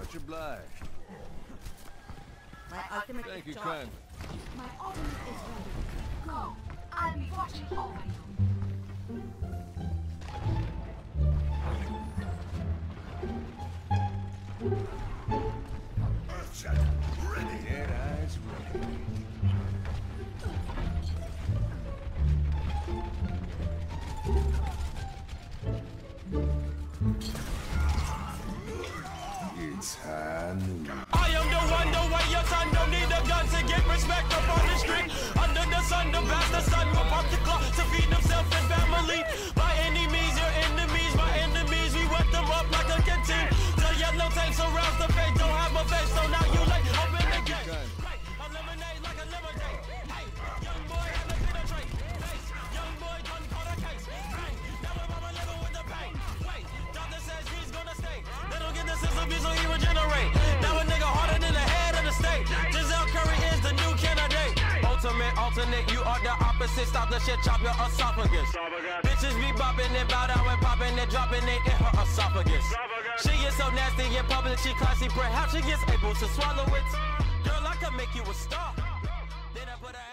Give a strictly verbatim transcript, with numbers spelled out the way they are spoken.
Much obliged. My ultimate Thank you is charged. kindly. My ultimate is ready. Go. I'll be watching over you. Ready. Dead eyes ready. It's high noon. I am the one, the way your son don't need a gun to get respect up on the street. Under the sun, the bastard son will pump the clock to feed himself and family. By any means, your enemies, my enemies, we wet them up like a canteen. The yellow tank surrounds the face, don't have a face, so now you late. Open the gate. Hey, eliminate like a lemonade. Hey, young boy had to penetrate. Face, young boy done caught a case. Hey, now we're mama living with the pain. Wait, doctor says he's gonna stay. They don't get the system, so he regenerate. Now a nigga harder than the head of the state. Giselle Curry is the new candidate. Ultimate, alternate, you are the opposite. Stop the shit, chop your esophagus. Bitches be bopping and bow down and popping and dropping it in her esophagus. She is so nasty in public, she classy, perhaps she gets able to swallow it. Girl, I could make you a star. Then I put her